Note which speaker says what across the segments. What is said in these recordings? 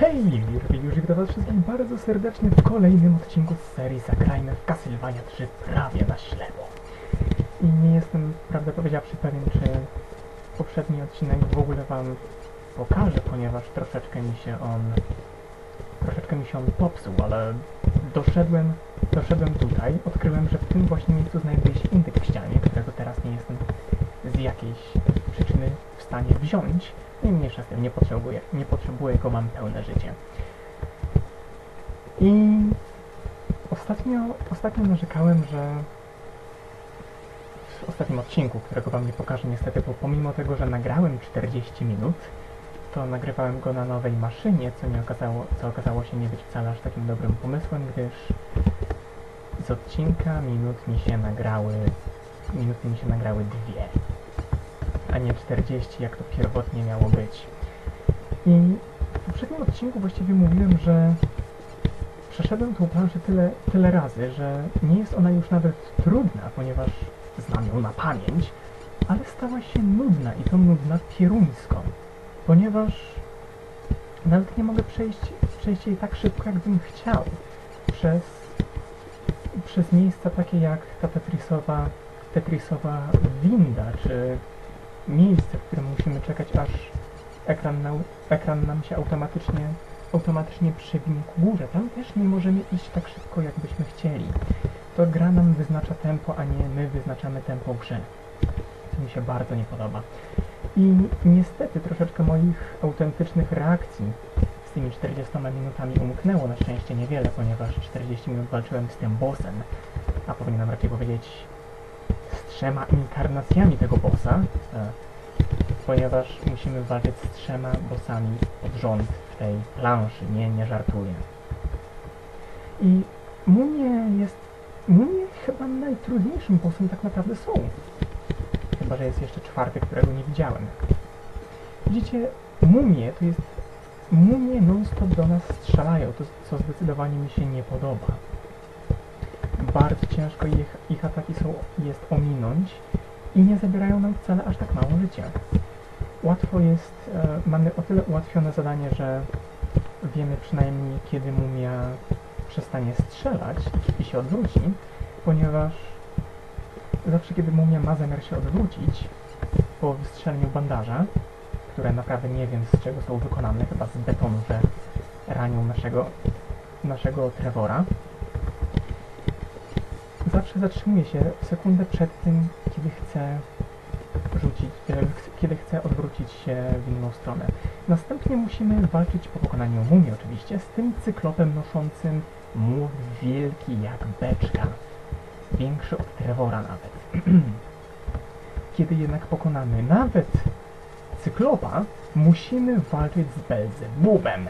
Speaker 1: Hej, już witam was wszystkich bardzo serdecznie w kolejnym odcinku z serii Zagrajmy w Castlevania 3 prawie na ślepo. I nie jestem, prawdę powiedziawszy, pewien, czy poprzedni odcinek w ogóle wam pokażę, ponieważ troszeczkę mi się on popsuł, ale doszedłem tutaj, odkryłem, że w tym właśnie miejscu znajduje się indyk w ścianie, którego teraz nie jestem z jakiejś przyczyny w stanie wziąć. I mniejsza z tym, nie potrzebuję go, mam pełne życie. I ostatnio narzekałem, że w ostatnim odcinku, którego wam nie pokażę niestety, bo pomimo tego, że nagrałem 40 minut, to nagrywałem go na nowej maszynie, co okazało się nie być wcale aż takim dobrym pomysłem, gdyż z odcinka minuty mi się nagrały 2, a nie 40, jak to pierwotnie miało być. I w poprzednim odcinku właściwie mówiłem, że przeszedłem tą planszę tyle razy, że nie jest ona już nawet trudna, ponieważ znam ją na pamięć, ale stała się nudna i to nudna pieruńsko, ponieważ nawet nie mogę przejść jej tak szybko, jakbym chciał. Przez miejsca takie jak ta Tetrisowa winda, czy miejsce, w którym musimy czekać, aż ekran nam się automatycznie przewinie ku górze. Tam też nie możemy iść tak szybko, jakbyśmy chcieli. To gra nam wyznacza tempo, a nie my wyznaczamy tempo w grze. To mi się bardzo nie podoba. I niestety troszeczkę moich autentycznych reakcji z tymi 40 minutami umknęło. Na szczęście niewiele, ponieważ 40 minut walczyłem z tym bossem, a powinienem raczej powiedzieć z 3 inkarnacjami tego bossa, ponieważ musimy walczyć z 3 bossami pod rząd w tej planszy, nie żartuję. I mumie chyba najtrudniejszym bossem tak naprawdę są. Chyba że jest jeszcze 4, którego nie widziałem. Widzicie, mumie non-stop do nas strzelają, to co zdecydowanie mi się nie podoba. Bardzo ciężko ich ataki jest ominąć i nie zabierają nam wcale aż tak mało życia. Łatwo jest, mamy o tyle ułatwione zadanie, że wiemy przynajmniej, kiedy mumia przestanie strzelać i się odwróci, ponieważ zawsze, kiedy mumia ma zamiar się odwrócić po wystrzeleniu bandaża, które naprawdę nie wiem, z czego są wykonane, chyba z betonu, że ranią naszego Trevora, zawsze zatrzymuje się sekundę przed tym, kiedy chce odwrócić się w inną stronę. Następnie musimy walczyć po pokonaniu mumii oczywiście z tym cyklopem noszącym młot wielki jak beczka. Większy od Trevora nawet. Kiedy jednak pokonamy nawet cyklopa, musimy walczyć z Belzebubem.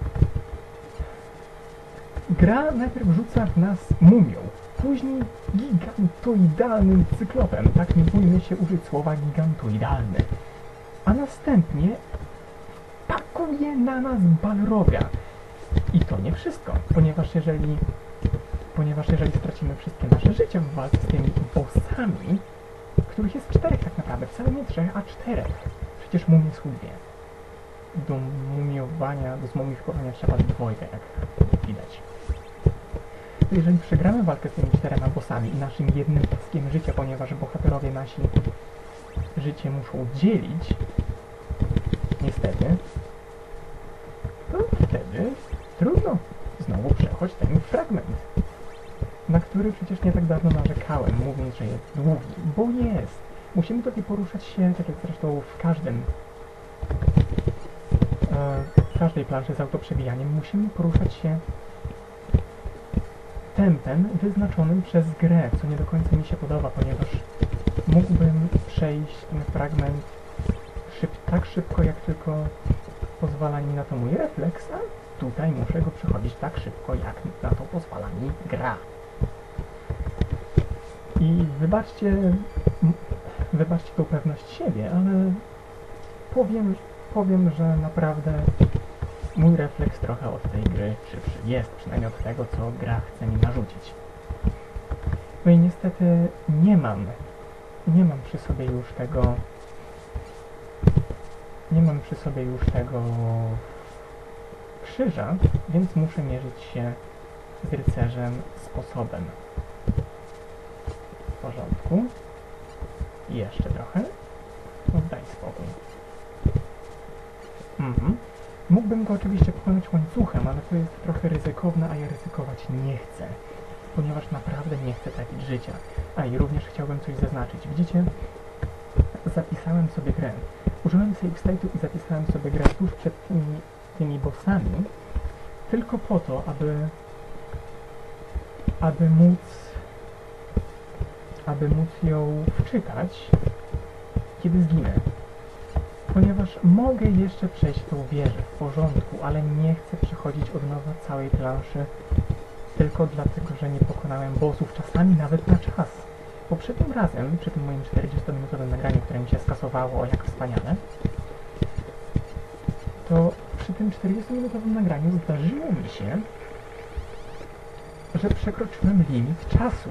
Speaker 1: Gra najpierw rzuca w nas mumią, później gigantoidalnym cyklopem, tak nie bójmy się użyć słowa gigantoidalny, a następnie pakuje na nas Balroga. I to nie wszystko, ponieważ jeżeli stracimy wszystkie nasze życie w walce z tymi bossami, których jest 4 tak naprawdę, wcale nie 3, a 4. Przecież mumie są 2. Do zmumifikowania trzeba 2, jak widać. To jeżeli przegramy walkę z tymi 4 bossami i naszym jednym paskiem życia, ponieważ bohaterowie nasi życie muszą dzielić, niestety, to wtedy trudno znowu przechodzić ten fragment, na który przecież nie tak dawno narzekałem, mówiąc, że jest długi, bo jest. Musimy tutaj poruszać się, tak jak zresztą w każdej planszy z autoprzebijaniem, musimy poruszać się tempem wyznaczonym przez grę, co nie do końca mi się podoba, ponieważ mógłbym przejść ten fragment tak szybko, jak tylko pozwala mi na to mój refleks, a tutaj muszę go przechodzić tak szybko, jak na to pozwala mi gra. I wybaczcie tą pewność siebie, ale powiem, że naprawdę mój refleks trochę od tej gry szybszy jest, przynajmniej od tego, co gra chce mi narzucić. No i niestety nie mam przy sobie już tego krzyża, więc muszę mierzyć się z rycerzem sposobem. W porządku. I jeszcze trochę. No daj spokój. Mógłbym go oczywiście pokonać łańcuchem, ale to jest trochę ryzykowne, a ja ryzykować nie chcę. Ponieważ naprawdę nie chcę tracić życia. A i również chciałbym coś zaznaczyć. Widzicie? Zapisałem sobie grę. Użyłem save state'u i zapisałem sobie grę tuż przed tymi bossami, tylko po to, aby móc ją wczytać, kiedy zginę. Ponieważ mogę jeszcze przejść tą wieżę w porządku, ale nie chcę przechodzić od nowa całej planszy tylko dlatego, że nie pokonałem bossów, czasami nawet na czas. Poprzednim razem, przy tym moim 40-minutowym nagraniu, które mi się skasowało, o jak wspaniale, to przy tym 40-minutowym nagraniu zdarzyło mi się, że przekroczyłem limit czasu.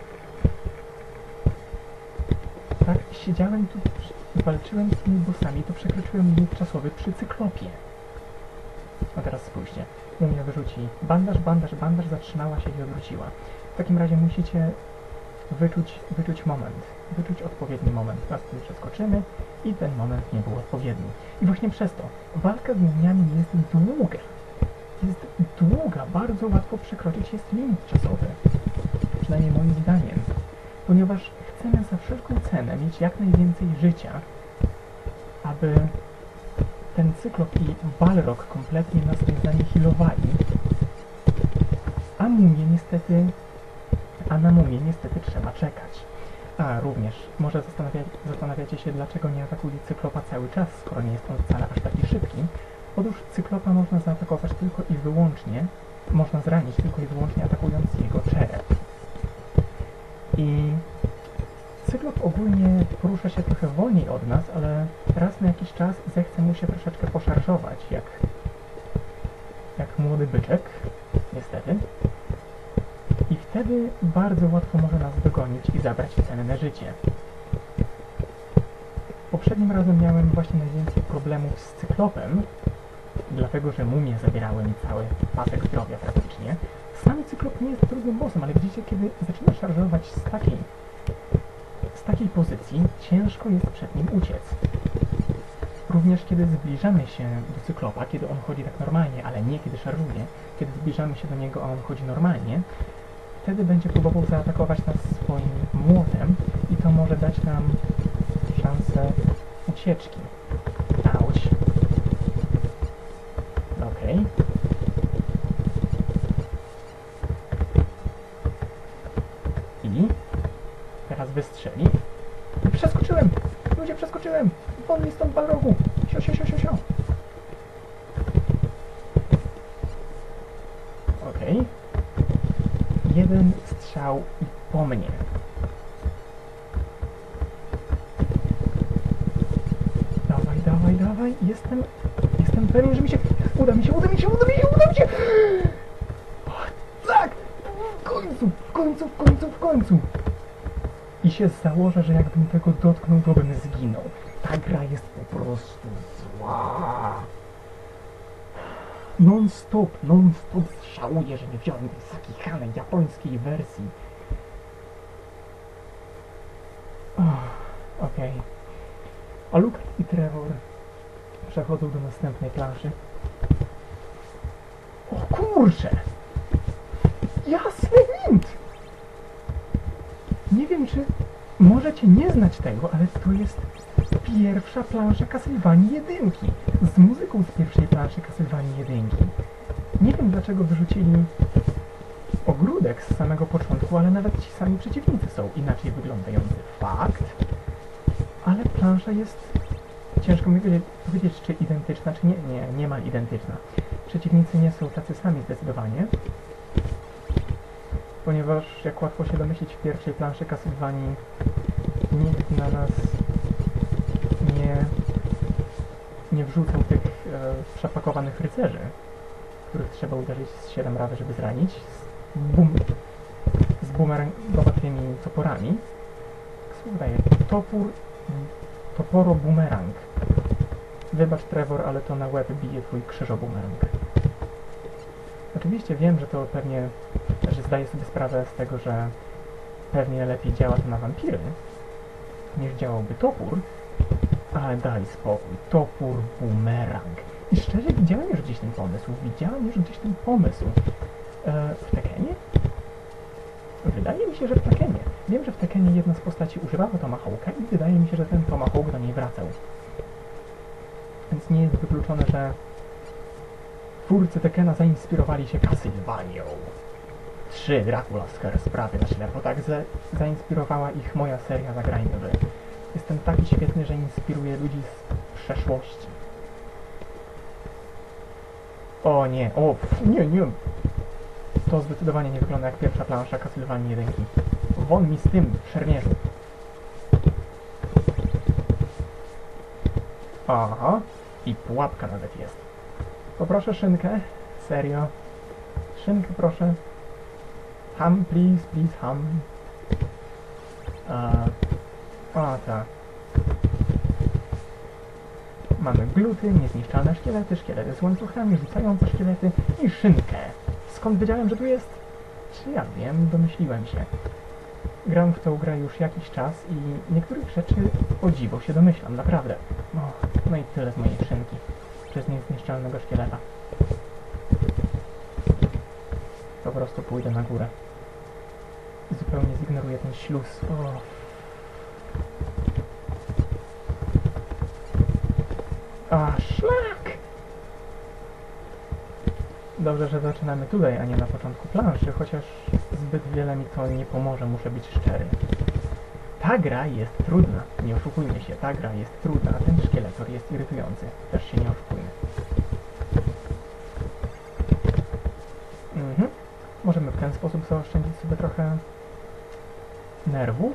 Speaker 1: Tak, siedziałem tu, walczyłem z tymi bossami, to przekroczyłem limit czasowy przy cyklopie. A teraz spójrzcie. Mumia wyrzuci bandaż, zatrzymała się i odwróciła. W takim razie musicie wyczuć moment. Wyczuć odpowiedni moment. Teraz tym przeskoczymy i ten moment nie był odpowiedni. I właśnie przez to walka z mumiami jest długa. Jest długa, bardzo łatwo przekroczyć jest limit czasowy. Przynajmniej moim zdaniem. Ponieważ chcemy za wszelką cenę mieć jak najwięcej życia, aby ten cyklop i balrog kompletnie nas nie zanihilowali, a na mumię niestety trzeba czekać. A również, może zastanawiacie się, dlaczego nie atakuje cyklopa cały czas, skoro nie jest on wcale aż taki szybki. Otóż cyklopa można zaatakować tylko i wyłącznie, można zranić tylko i wyłącznie atakując jego czerep. I cyklop ogólnie porusza się trochę wolniej od nas, ale raz na jakiś czas zechce mu się troszeczkę poszarżować, jak młody byczek, niestety. I wtedy bardzo łatwo może nas dogonić i zabrać cenne życie. Poprzednim razem miałem właśnie najwięcej problemów z cyklopem, dlatego że mumie zabierały mi cały pasek zdrowia praktycznie. Sam cyklop nie jest trudnym bossem, ale widzicie, kiedy zaczyna szarżować z takiej pozycji, ciężko jest przed nim uciec. Również kiedy zbliżamy się do cyklopa, kiedy on chodzi tak normalnie, ale nie kiedy szarżuje, kiedy zbliżamy się do niego, a on chodzi normalnie, wtedy będzie próbował zaatakować nas swoim młotem i to może dać nam szansę ucieczki. Auć. Okej. I teraz wystrzeli. Przeskoczyłem! Ludzie, przeskoczyłem! Won mi stąd balrogu! Sio. Okej. Jeden strzał i po mnie. Dawaj. Jestem pewien, że mi się... Uda mi się! O, tak! W końcu! I się założę, że jakbym tego dotknął, to bym zginął. Ta gra jest po prostu zła. Non-stop żałuję, że nie wziąłem tej Sakihanej japońskiej wersji. Okej. Alucard i Trevor przechodzą do następnej planszy. O kurczę! Jasny gwint! Nie wiem, czy możecie nie znać tego, ale to jest pierwsza plansza Castlevanii 1 z muzyką z pierwszej planszy Castlevanii 1. Nie wiem, dlaczego wyrzucili ogródek z samego początku, ale nawet ci sami przeciwnicy są inaczej wyglądający. Fakt. Ale plansza jest... Ciężko mi powiedzieć, czy identyczna, czy nie. Niemal identyczna. Przeciwnicy nie są tacy sami zdecydowanie. Ponieważ, jak łatwo się domyślić, w pierwszej planszy Castlevanii nikt na nas nie wrzucał tych przepakowanych rycerzy, których trzeba uderzyć z 7 razy, żeby zranić, z bumerangowatymi toporami. Jak słowo daje? Toporo bumerang. Wybacz, Trevor, ale to na łeb bije twój krzyżobumerang. Oczywiście wiem, że to pewnie, że zdaję sobie sprawę z tego, że pewnie lepiej działa to na wampiry, niż działałby topór, ale daj spokój, topór bumerang. I szczerze widziałem już gdzieś ten pomysł, w Tekenie? Wydaje mi się, że w Tekenie. Wiem, że w Tekenie jedna z postaci używała tomahawka i wydaje mi się, że ten tomahawk do niej wracał. Więc nie jest wykluczone, że twórcy Tekena zainspirowali się Castlevanią. 3 Dracula's Curse prawie na ślepo, tak zainspirowała ich moja seria Zagrajmy Wy. Jestem taki świetny, że inspiruję ludzi z przeszłości. O nie, nie. To zdecydowanie nie wygląda jak pierwsza plansza Castlevanii 1. Won mi z tym, szermierzu. Aha, i pułapka nawet jest. Poproszę szynkę, serio. Szynkę proszę. Ham, please, ham. Tak. Mamy gluty, niezniszczalne szkielety, szkielety z łańcuchami, rzucające szkielety i szynkę. Skąd wiedziałem, że tu jest? Czy ja wiem, domyśliłem się. Gram w tą grę już jakiś czas i niektórych rzeczy o dziwo się domyślam, naprawdę. No i tyle z mojej szynki. Przez niezniszczalnego szkieleta. Po prostu pójdę na górę. I zupełnie zignoruję ten śluz. Szlak! Dobrze, że zaczynamy tutaj, a nie na początku planszy, chociaż zbyt wiele mi to nie pomoże, muszę być szczery. Ta gra jest trudna, nie oszukujmy się, ta gra jest trudna, a ten szkieletor jest irytujący, też się nie oszukujmy. Możemy w ten sposób zaoszczędzić sobie trochę nerwów.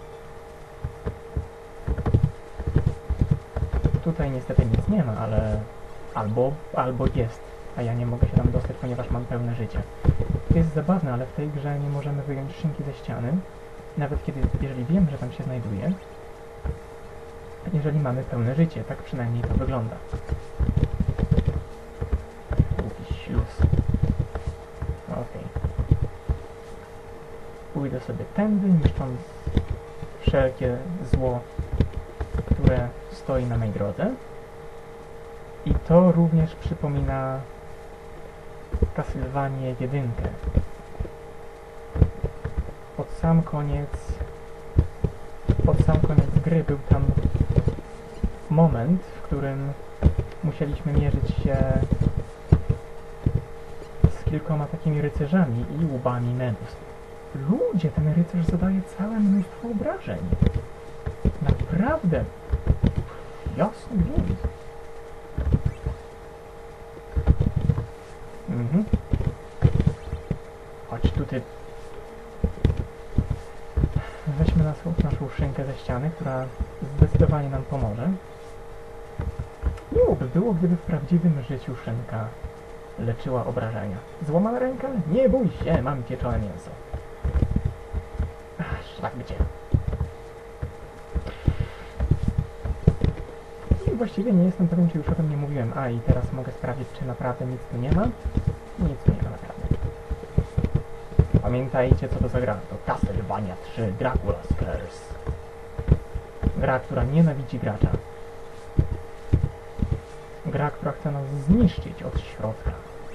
Speaker 1: Tutaj niestety nic nie ma, ale albo jest, a ja nie mogę się tam dostać, ponieważ mam pełne życie. To jest zabawne, ale w tej grze nie możemy wyjąć szynki ze ściany, nawet jeżeli wiem, że tam się znajduje, jeżeli mamy pełne życie, tak przynajmniej to wygląda. Głupi śluz. Okej. Pójdę sobie tędy, niszcząc wszelkie zło, które stoi na mej drodze. I to również przypomina Castlevanię 1. Pod sam koniec gry był tam moment, w którym musieliśmy mierzyć się z kilkoma takimi rycerzami i łbami Medus. Ludzie, ten rycerz zadaje całe mnóstwo obrażeń. Naprawdę. Jasny gwint. Chodź tutaj. Weźmy naszą szynkę ze ściany, która zdecydowanie nam pomoże. Miło by było, gdyby w prawdziwym życiu szynka leczyła obrażenia. Złamana ręka? Nie bój się, mam pieczone mięso. Szlak gdzie? I właściwie nie jestem pewien, czy już o tym nie mówiłem. I teraz mogę sprawdzić, czy naprawdę nic tu nie ma. Nic tu nie ma naprawdę. Pamiętajcie, co to za gra. To Castlevania 3 Dracula's Curse. Gra, która nienawidzi gracza. Gra, która chce nas zniszczyć od środka.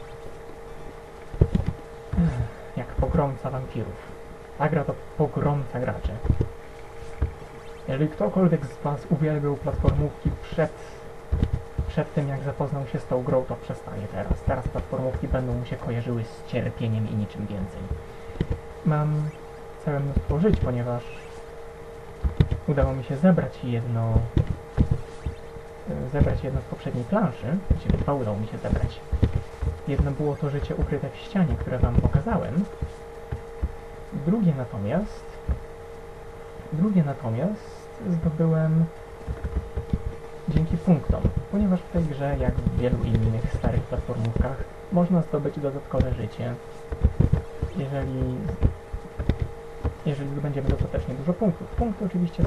Speaker 1: Jak pogromca wampirów. Ta gra to pogromca graczy. Jeżeli ktokolwiek z was uwielbiał platformówki przed tym, jak zapoznał się z tą grą, to przestaje teraz. Teraz platformówki będą mu się kojarzyły z cierpieniem i niczym więcej. Mam całe mnóstwo żyć, ponieważ udało mi się zebrać jedno z poprzedniej planszy, właściwie 2 udało mi się zebrać. Jedno było to życie ukryte w ścianie, które wam pokazałem. Drugie natomiast zdobyłem dzięki punktom, ponieważ w tej grze, jak w wielu innych starych platformówkach, można zdobyć dodatkowe życie, jeżeli zdobędziemy dostatecznie dużo punktów. Punkty oczywiście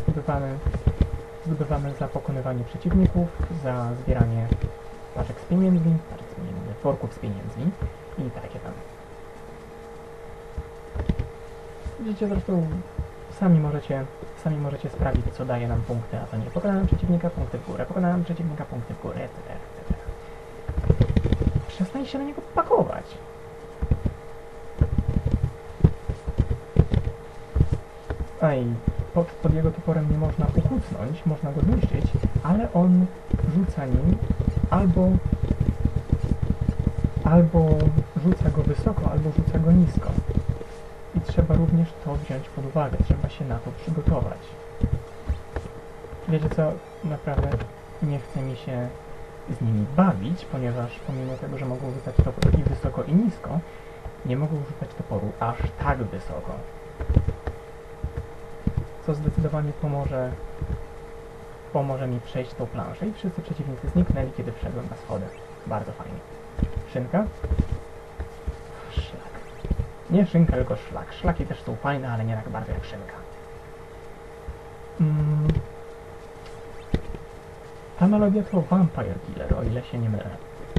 Speaker 1: zdobywamy za pokonywanie przeciwników, za zbieranie paczek z pieniędzmi, worków z pieniędzmi i takie tam. Widzicie, zresztą sami możecie sprawdzić, co daje nam punkty, a co nie. Pokonałem przeciwnika, punkty w górę, pokonałem przeciwnika, punkty w górę, etc., etc. Przestań się na niego pakować. A i pod jego toporem nie można ukucnąć, można go zniszczyć, ale on rzuca nim albo rzuca go wysoko, albo rzuca go nisko. I trzeba również to wziąć pod uwagę, trzeba się na to przygotować. Wiecie co, naprawdę nie chce mi się z nimi bawić, ponieważ pomimo tego, że mogą rzucać topór i wysoko i nisko, nie mogą rzucać toporu aż tak wysoko. Co zdecydowanie pomoże mi przejść tą planszę i wszyscy przeciwnicy zniknęli, kiedy wszedłem na schody. Bardzo fajnie. Szynka? Szlak. Nie szynka, tylko szlak. Szlaki też są fajne, ale nie tak bardzo jak szynka. Ta melodia to Vampire Killer, o ile się nie mylę.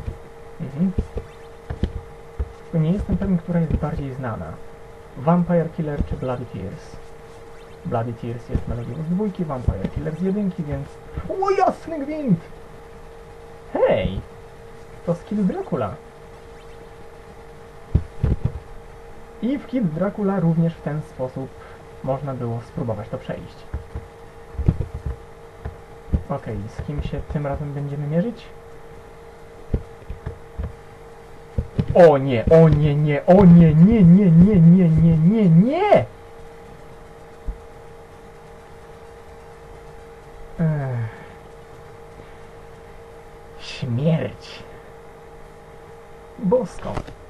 Speaker 1: Tylko nie jestem pewien, która jest bardziej znana. Vampire Killer czy Bloody Tears? Bloody Tears jest melodią z dwójki, Vampire Killer z jedynki, więc... O jasny gwint! Hej! To z Kid Dracula. I w Kid Dracula również w ten sposób można było spróbować to przejść. Okej, z kim się tym razem będziemy mierzyć? O nie, o nie, nie, o nie, nie, nie, nie, nie, nie, nie, nie! Śmierć! Bosko!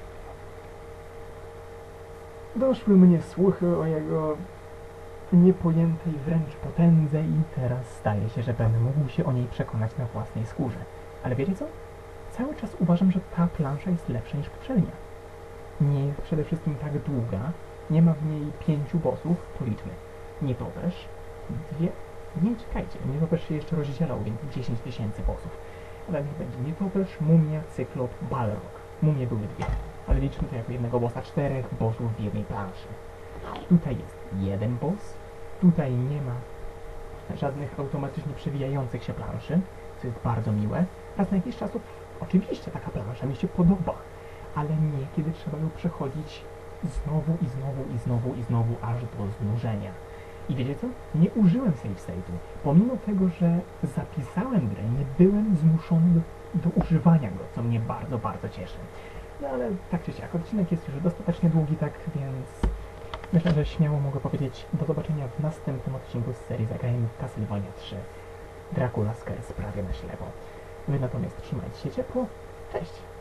Speaker 1: Doszły mnie słuchy o jego niepojętej wręcz potędze i teraz zdaje się, że będę mógł się o niej przekonać na własnej skórze. Ale wiecie co? Cały czas uważam, że ta plansza jest lepsza niż poprzednia. Nie jest przede wszystkim tak długa, nie ma w niej 5 bossów, policzmy. Nietoperz, nie, czekajcie, nietoperz się jeszcze rozdzielał, więc 10 000 bossów. Ale niech będzie nietoperz, mumia, cyklop, balrog. Mumie były 2, ale liczmy to jako jednego bossa, 4 bossów w jednej planszy. Tutaj jest jeden boss, tutaj nie ma żadnych automatycznie przewijających się planszy, co jest bardzo miłe. Raz na jakiś czas oczywiście taka plansza mi się podoba, ale nie kiedy trzeba ją przechodzić znowu i znowu i znowu i znowu aż do znużenia. I wiecie co? Nie użyłem save state'u. Pomimo tego, że zapisałem grę, nie byłem zmuszony do używania go, co mnie bardzo, bardzo cieszy. No ale tak czy siak, odcinek jest już dostatecznie długi, tak więc myślę, że śmiało mogę powiedzieć do zobaczenia w następnym odcinku z serii Zagrajmy w Castlevania 3. Dracula's Curse prawie na ślepo. Wy natomiast trzymajcie się ciepło. Cześć!